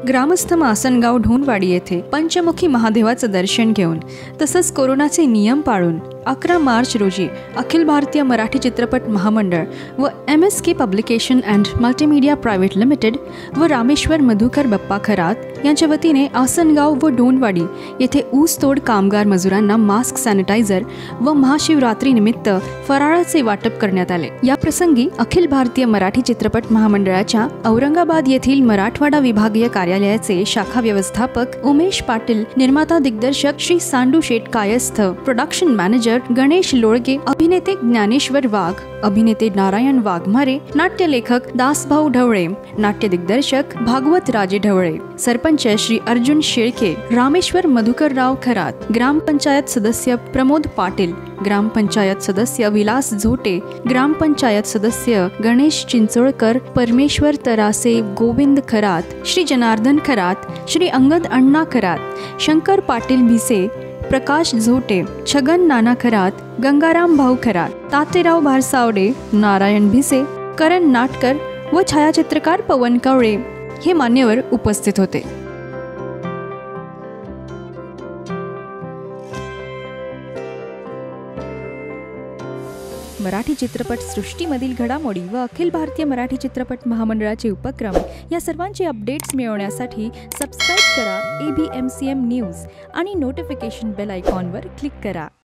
ग्रामस्थ आसनगाव ढोणवाडी येथे पंचमुखी महादेवाचं दर्शन घेऊन तसंच कोरोनाचे नियम पाळून 11 मार्च रोजी अखिल भारतीय मराठी चित्रपट महामंडळ व MSK publication and multimedia private limited व रामेश्वर मधुकर बप्पा खरात यांच्या वतीने आसनगाव व ढोणवाडी येथे ऊसतोड कामगार मजुरांना मास्क, सॅनिटायझर व महाशिवरात्री निमित्त फराळाचे वाटप करण्यात आले। या प्रसंगी अखिल भारतीय मराठी चित्रपट महामंडळाच्या औरंगाबाद येथील मराठवाडा विभागीय कार्यालयाचे शाखा व्यवस्थापक उमेश पाटील, निर्माता दिग्दर्शक श्री सांडू शेठ कायस्थ, प्रोडक्शन मॅनेजर गणेश लोळगे, अभिनेते ज्ञानेश्वर वाघ, अभिनेते नारायण वाघमारे, नाट्यलेखक दासभाऊ ढवळे, नाट्य दिग्दर्शक भागवत राजे ढवळे, सरपंच श्री अर्जुन शेळके, रामेश्वर मधुकरराव खरात, ग्रामपंचायत सदस्य प्रमोद पाटील, ग्रामपंचायत सदस्य विलास झोटे, ग्रामपंचायत सदस्य गणेश चिंचोळकर, परमेश्वर तरासे, गोविंद खरात, श्री जनार्दन खरात, श्री अंगद अण्णा खरात, शंकर पाटील भिसे, प्रकाश झोटे, छगन नाना खरात, गंगाराम भाऊ खरात, तातेराव भारसावडे, नारायण भिसे, करण नाटकर व छायाचित्रकार पवन कवळे हे मान्यवर उपस्थित होते। मराठी चित्रपट सृष्टीमधील घडामोडी व अखिल भारतीय मराठी चित्रपट महामंडळाचे उपक्रम या सर्वांचे अपडेट्स मिळवण्यासाठी सबस्क्राइब करा ABMCM न्यूज आणि नोटिफिकेशन बेल आयकॉनवर क्लिक करा।